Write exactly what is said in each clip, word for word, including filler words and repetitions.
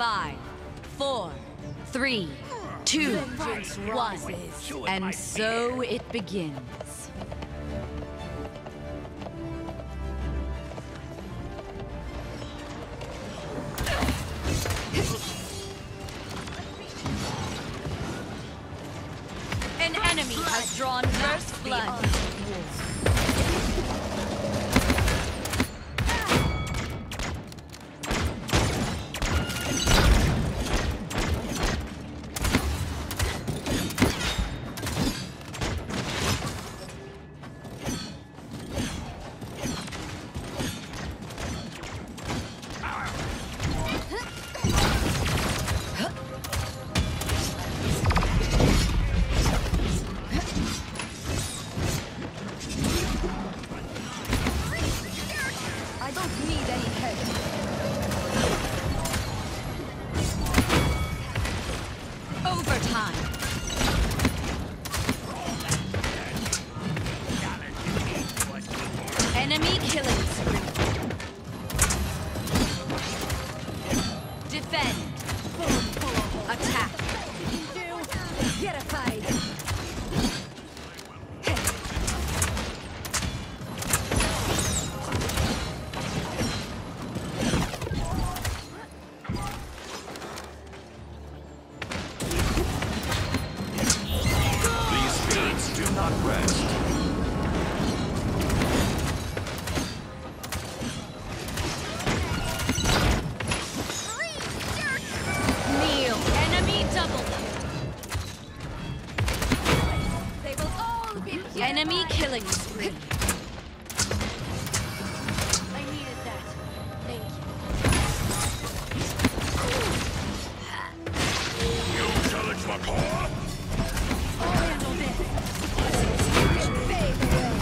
Five, four, three, two, one. And so it begins. An enemy has drawn first blood. Enemy killing spree. Defend. Attack. Get a fight. These spirits do not rest. Enemy killing spree. I needed that. Thank you. You challenge my core? I'll handle this. Fade away.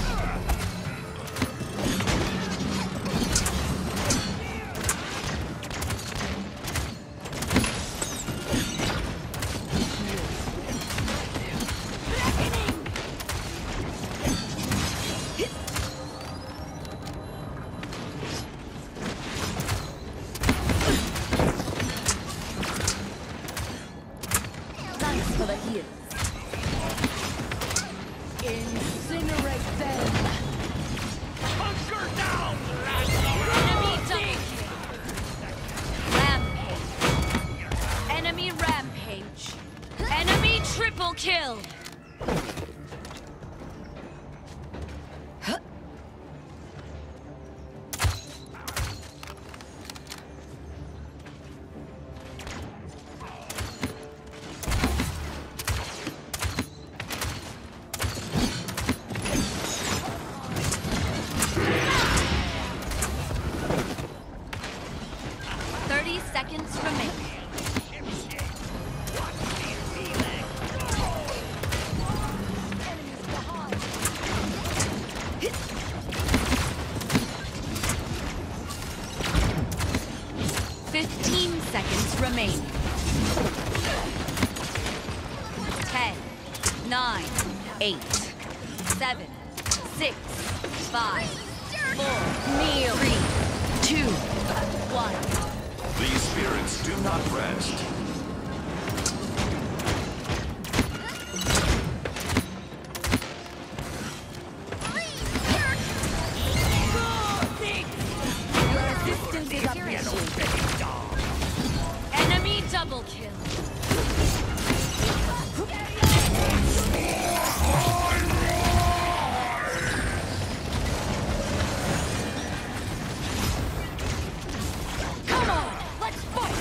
For the heals. Incinerate them. Hunker down! Enemy double kill. Rampage. Enemy rampage. Enemy triple kill. thirty seconds remaining. Fifteen seconds remaining. Ten, nine, eight, seven, six, five, four, Kneel. three, two, one. These spirits do not rest. Your assistance is appreciated. Enemy double kill. Come on, let's fight.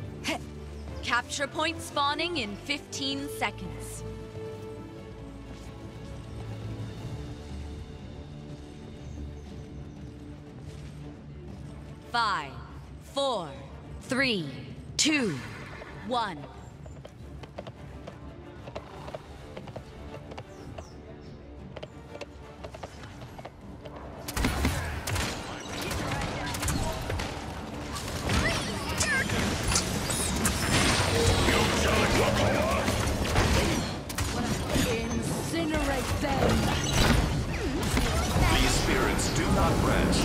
Capture point spawning in fifteen seconds. Five, four, three, two, one. Incinerate them! These spirits do not rest.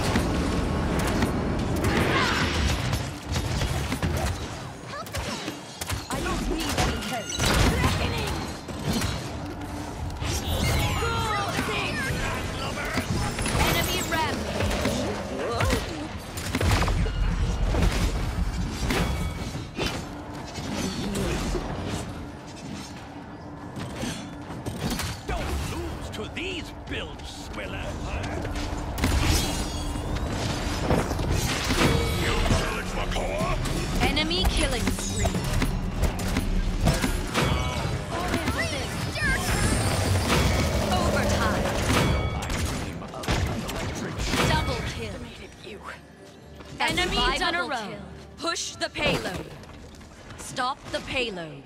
I don't need any help. Reckoning! Enemy rampage. Don't lose to these build swillers. Enemy killing spree. Overtime. Double kill. Enemy done a row. Push the payload. Stop the payload.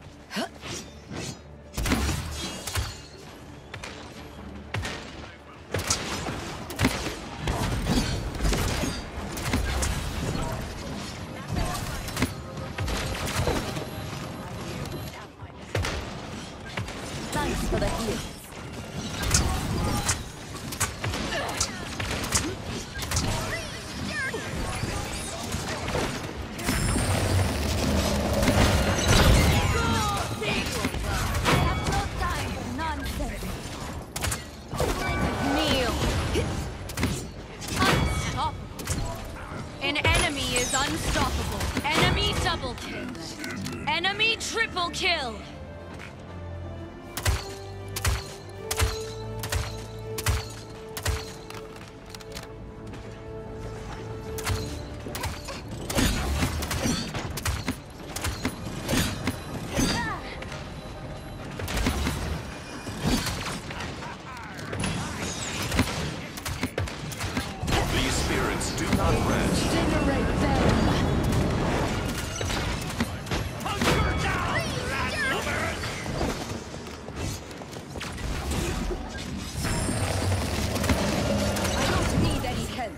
Thanks for the heal. Kneel. Unstoppable. An enemy is unstoppable. Enemy double kill. Enemy triple kill. These spirits do not rest. Incinerate them! Hunker down, rat lovers! I don't need any help.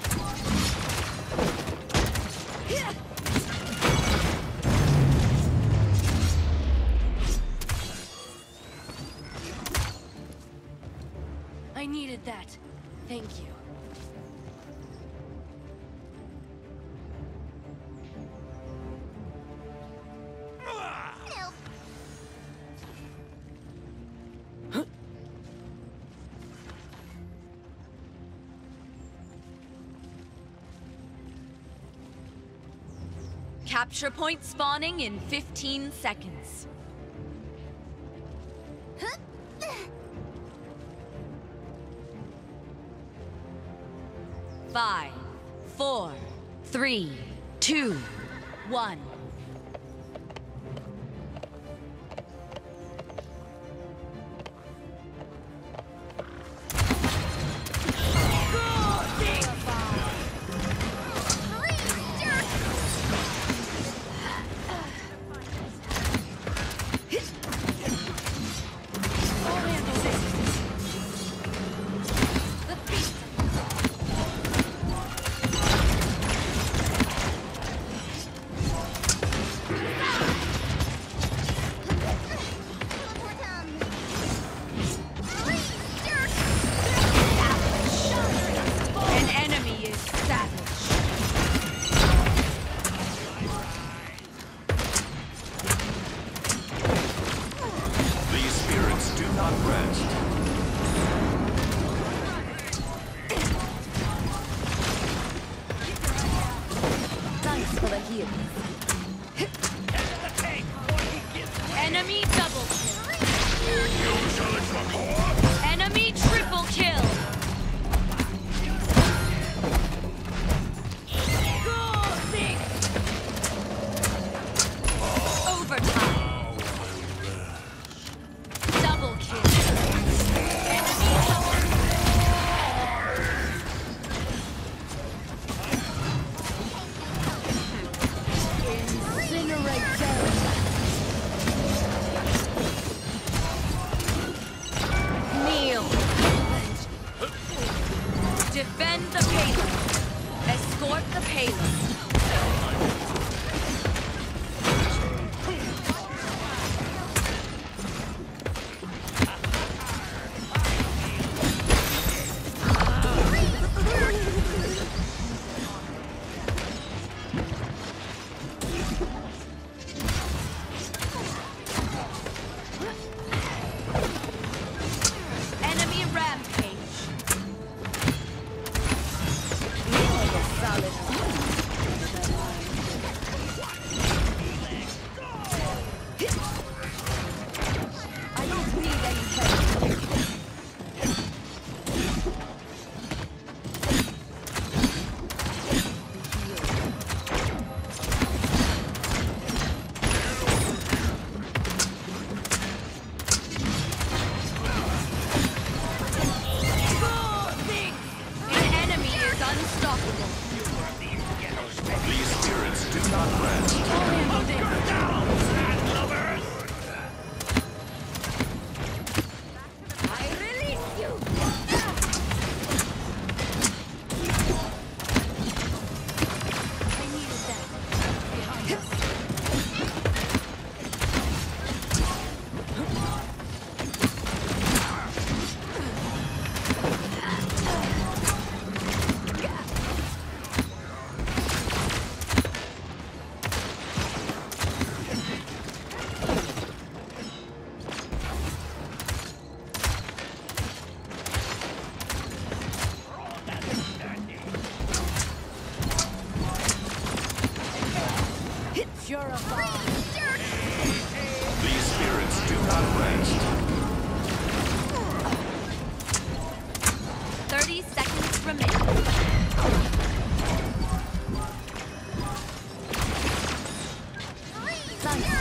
I needed that. Thank you. Capture point spawning in fifteen seconds. Five, four, three, two, one. An enemy is savage. These spirits do not rest. Thanks for the heal. Enemy double kill. Enemy triple kill. Overtime. Double kill. Enemy double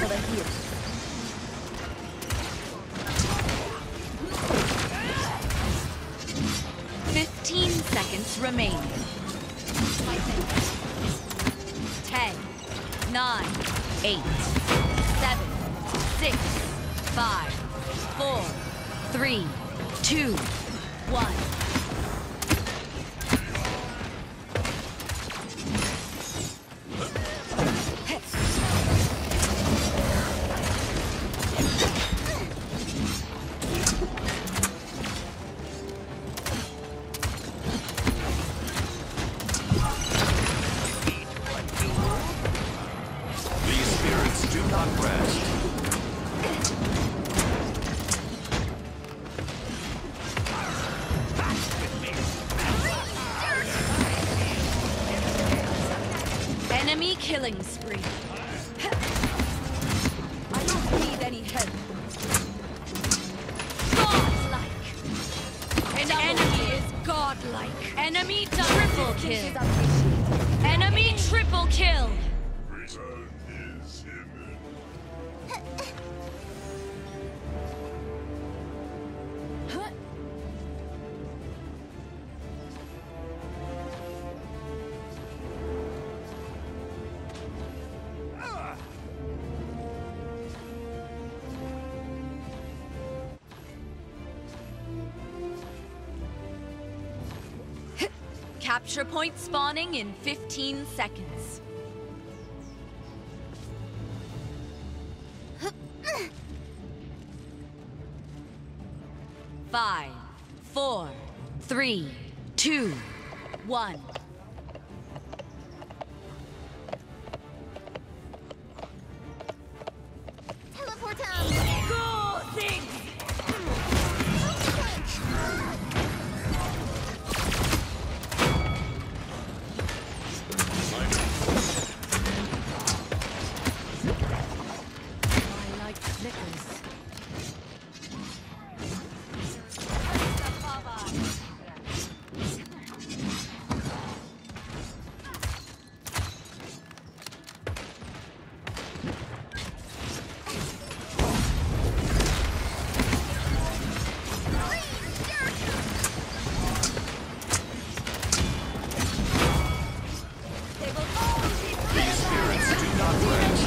for the healer. Fifteen seconds remain. Ten, nine, eight, seven, six, five, four, three, two, one. Do not rest. Enemy killing spree. I don't need any help. Godlike. An Double enemy kill. is godlike. Enemy triple This is kill. appreciated. Enemy triple kill. Capture point spawning in fifteen seconds. Five, four, three, two, one. Teleport down. Go things! I like flickers. These spirits do not rest.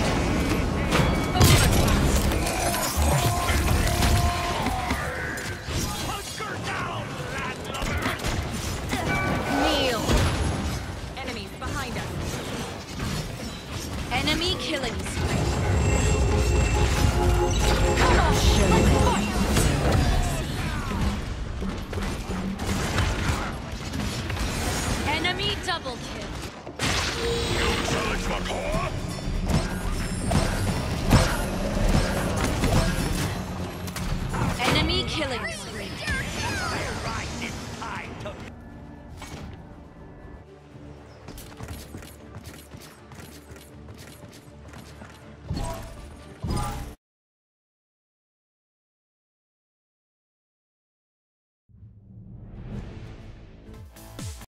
Hunker down, landlubber! Kneel. Enemies behind us. Enemy killing spree. Come on, let's fight. Enemy double kill. Challenge my core! Enemy killing spree.